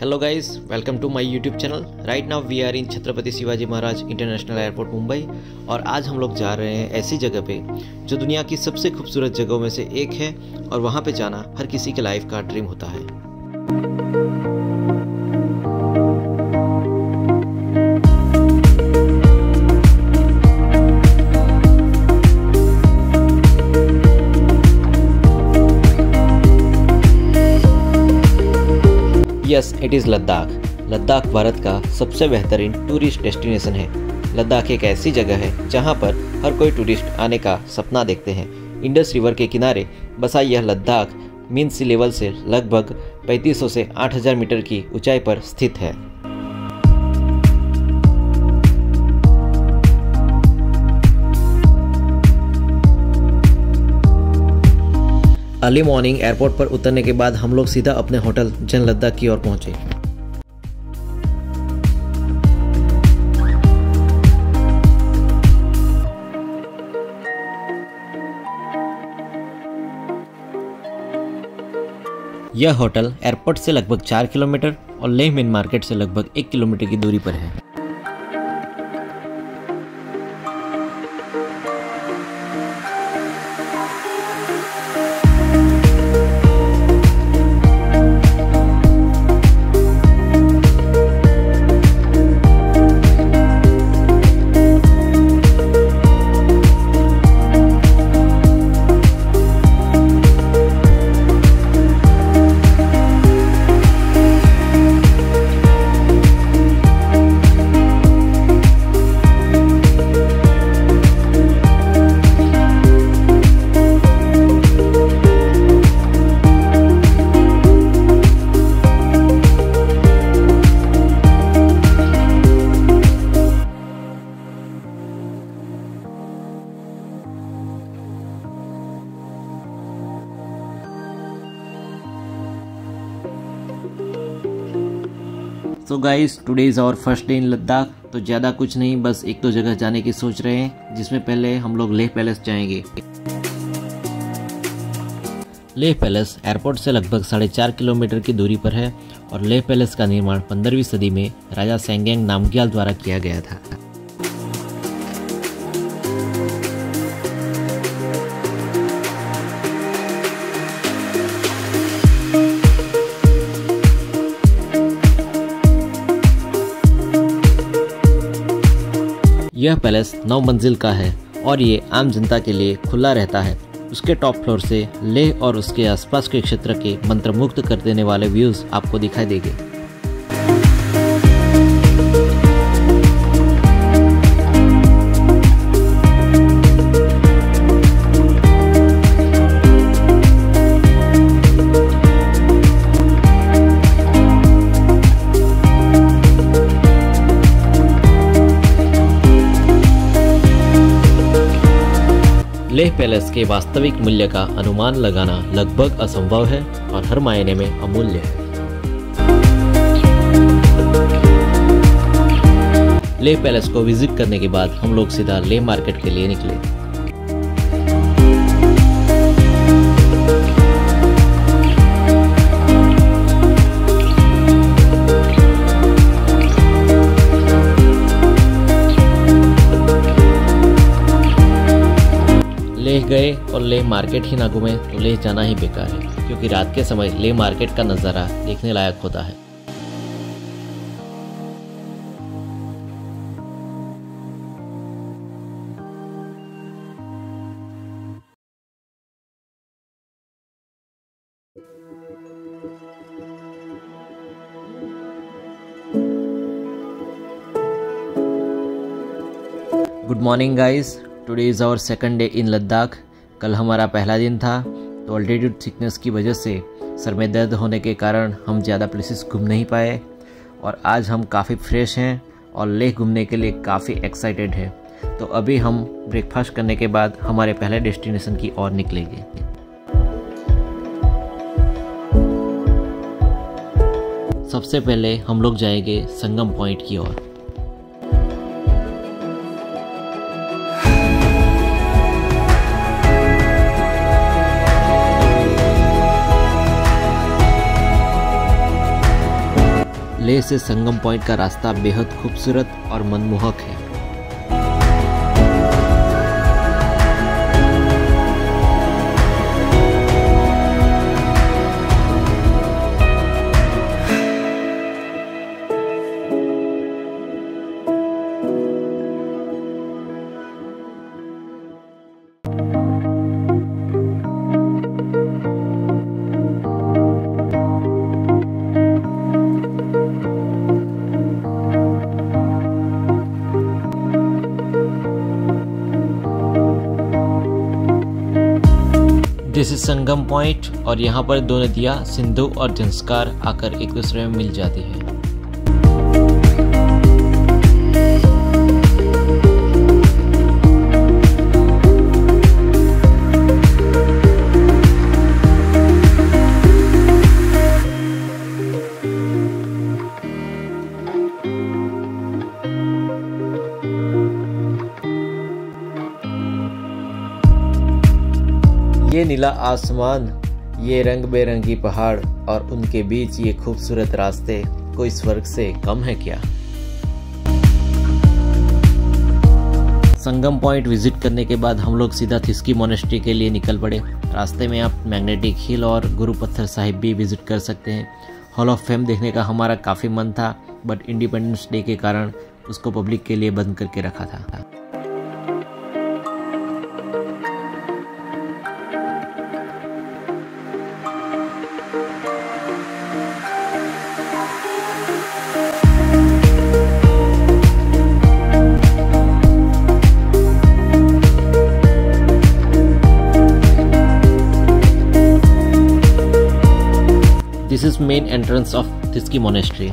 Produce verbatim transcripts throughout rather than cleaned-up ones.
Hello guys, welcome to my YouTube channel. Right now we are in Chhatrapati Shivaji Maharaj international airport Mumbai और आज हम लोग जा रहे हैं ऐसी जगह पे जो दुनिया की सबसे खूबसूरत जगहों में से एक है और वहाँ पे जाना हर किसी के लाइफ का ड्रीम होता है। Yes, it is Ladakh. Ladakh Bharat का सबसे बेहतरीन टूरिस्ट डेस्टिनेशन है। लद्दाख एक ऐसी जगह है जहां पर हर कोई टूरिस्ट आने का सपना देखते हैं। इंडस रिवर के किनारे बसा यह लद्दाख मीन सी लेवल से लगभग पैंतीस सौ से आठ हज़ार मीटर की ऊंचाई पर स्थित है। अर्ली मॉर्निंग एयरपोर्ट पर उतरने के बाद हम लोग सीधा अपने होटल जन लद्दाख की ओर पहुंचे। यह होटल एयरपोर्ट से लगभग चार किलोमीटर और लेह मेन मार्केट से लगभग एक किलोमीटर की दूरी पर है। So guys, today is our first day in Ladakh. तो ज़्यादा कुछ नहीं, बस एक दो जगह जाने की सोच रहे हैं, जिसमें पहले हम लोग लेह पैलेस जाएंगे। लेह पैलेस एयरपोर्ट से लगभग साढ़े चार किलोमीटर की दूरी पर है और लेह पैलेस का निर्माण पंद्रहवीं सदी में राजा सेंगेंग नामग्याल द्वारा किया गया था। यह पैलेस नौ मंजिल का है और ये आम जनता के लिए खुला रहता है। उसके टॉप फ्लोर से लेह और उसके आसपास के क्षेत्र के मंत्रमुग्ध कर देने वाले व्यूज आपको दिखाई देंगे। लेह पैलेस के वास्तविक मूल्य का अनुमान लगाना लगभग असंभव है और हर मायने में अमूल्य है। लेह पैलेस को विजिट करने के बाद हम लोग सीधा लेह मार्केट के लिए निकले। लेह गए और लेह मार्केट ही ना घूमे तो लेह जाना ही बेकार है, क्योंकि रात के समय लेह मार्केट का नज़ारा देखने लायक होता है। Good morning guys, today is our second day in Ladakh. कल हमारा पहला दिन था, तो अल्टीट्यूड सिकनेस की वजह से सर में दर्द होने के कारण हम ज़्यादा प्लेसेस घूम नहीं पाए और आज हम काफ़ी फ्रेश हैं और लेह घूमने के लिए काफ़ी एक्साइटेड हैं। तो अभी हम ब्रेकफास्ट करने के बाद हमारे पहले डेस्टिनेशन की ओर निकलेंगे। सबसे पहले हम लोग जाएंगे संगम पॉइंट की ओर। लेह से संगम पॉइंट का रास्ता बेहद खूबसूरत और मनमोहक है। दिस इज संगम पॉइंट और यहाँ पर दो नदियाँ सिंधु और जंस्कार आकर एक दूसरे में मिल जाती है। ये नीला आसमान, ये रंग बेरंगी पहाड़ और उनके बीच ये खूबसूरत रास्ते कोई स्वर्ग से कम है क्या। संगम पॉइंट विजिट करने के बाद हम लोग सीधा थिस्की मोनेस्ट्री के लिए निकल पड़े। रास्ते में आप मैग्नेटिक हिल और गुरु पत्थर साहिब भी विजिट कर सकते हैं। हॉल ऑफ फेम देखने का हमारा काफ़ी मन था, बट इंडिपेंडेंस डे के कारण उसको पब्लिक के लिए बंद करके रखा था। This is main entrance of Thiski Monastery.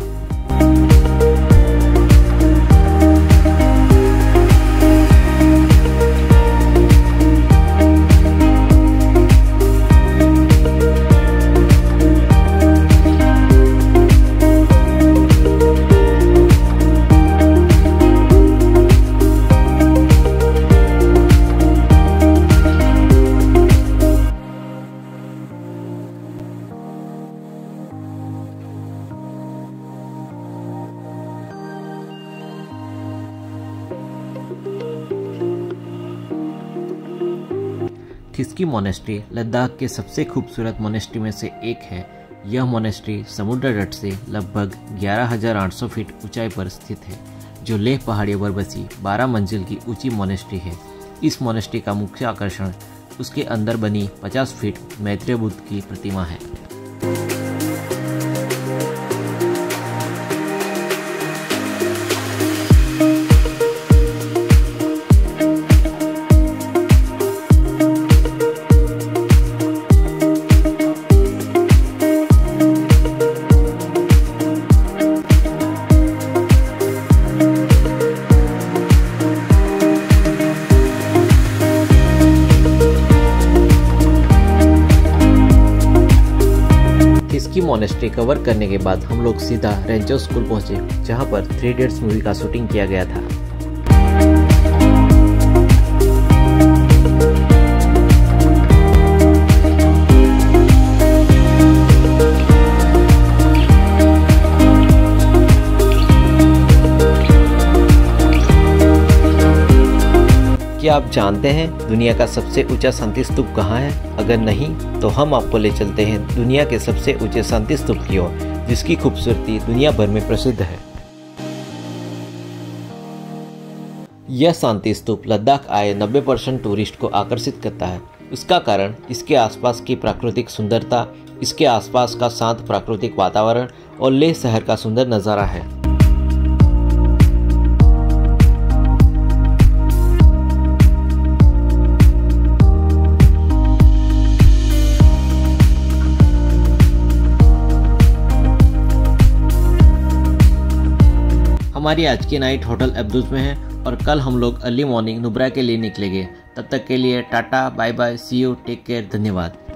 थिस्की मोनेस्ट्री लद्दाख के सबसे खूबसूरत मोनेस्ट्री में से एक है। यह मोनेस्ट्री समुद्र तट से लगभग ग्यारह हज़ार आठ सौ फीट ऊंचाई पर स्थित है, जो लेह पहाड़ियों पर बसी बारह मंजिल की ऊंची मोनेस्ट्री है। इस मोनेस्ट्री का मुख्य आकर्षण उसके अंदर बनी पचास फीट मैत्रेय बुद्ध की प्रतिमा है। थिस्की मोनेस्ट्री कवर करने के बाद हम लोग सीधा रेंजर स्कूल पहुंचे, जहां पर थ्री इडियट्स मूवी का शूटिंग किया गया था। क्या आप जानते हैं दुनिया का सबसे ऊंचा शांति स्तूप कहाँ है? अगर नहीं तो हम आपको ले चलते हैं दुनिया के सबसे ऊंचे शांति स्तूप की ओर, जिसकी खूबसूरती दुनिया भर में प्रसिद्ध है। यह शांति स्तूप लद्दाख आए नब्बे परसेंट टूरिस्ट को आकर्षित करता है। इसका कारण इसके आसपास की प्राकृतिक सुंदरता, इसके आसपास का शांत प्राकृतिक वातावरण और लेह शहर का सुंदर नज़ारा है। हमारी आज की नाइट होटल अब्दुज में है और कल हम लोग अर्ली मॉर्निंग नुब्रा के लिए निकलेंगे। तब तक के लिए tata, bye bye, see you, take care, धन्यवाद।